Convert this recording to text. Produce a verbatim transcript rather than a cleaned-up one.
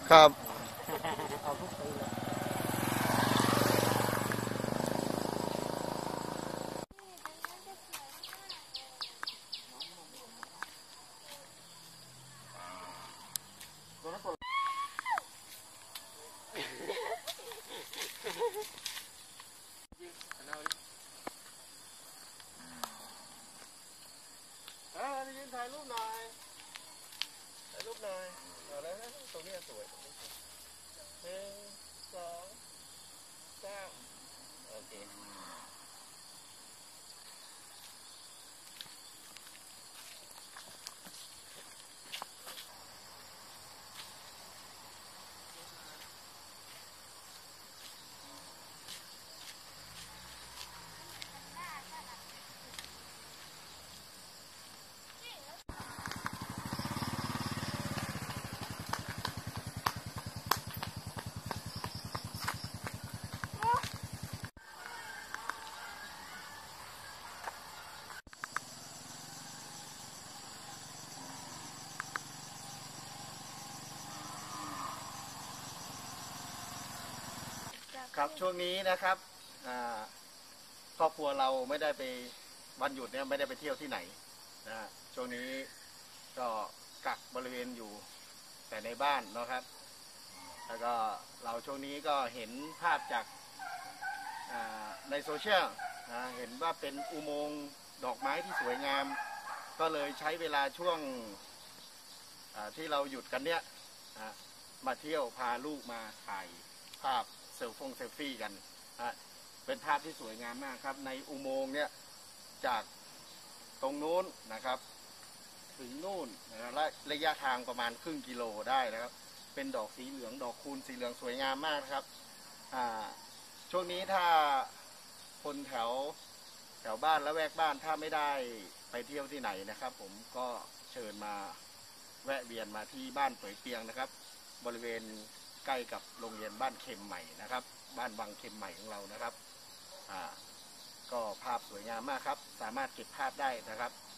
ครับเอาทุกปีเลยยืนถ่ายรูปหน่อยถ่ายรูปหน่อยเอาแล้วตรงนี้สวยหนึ่งสองสามโอเคครับช่วงนี้นะครับครอบครัวเราไม่ได้ไปวันหยุดเนี่ยไม่ได้ไปเที่ยวที่ไหนนะช่วงนี้ก็กักบริเวณอยู่แต่ในบ้านนะครับแล้วก็เราช่วงนี้ก็เห็นภาพจากในโซเชียลนะเห็นว่าเป็นอุโมงค์ดอกไม้ที่สวยงามก็เลยใช้เวลาช่วงที่เราหยุดกันเนี้ยมาเที่ยวพาลูกมาถ่ายภาพเซลฟงเซลฟี่กันเป็นภาพที่สวยงามมากครับในอุโมงค์เนี่ยจากตรงนู้นนะครับถึงนู่นและระยะทางประมาณครึ่งกิโลได้นะครับเป็นดอกสีเหลืองดอกคูณสีเหลืองสวยงามมากครับช่วงนี้ถ้าคนแถวแถวบ้านและแวกบ้านถ้าไม่ได้ไปเที่ยวที่ไหนนะครับผมก็เชิญมาแวะเวียนมาที่บ้านเป๋ยเปียงนะครับบริเวณใกล้กับโรงเรียนบ้านเข็มใหม่นะครับบ้านวังเข็มใหม่ของเรานะครับอ่าก็ภาพสวยงามมากครับสามารถเก็บภาพได้นะครับ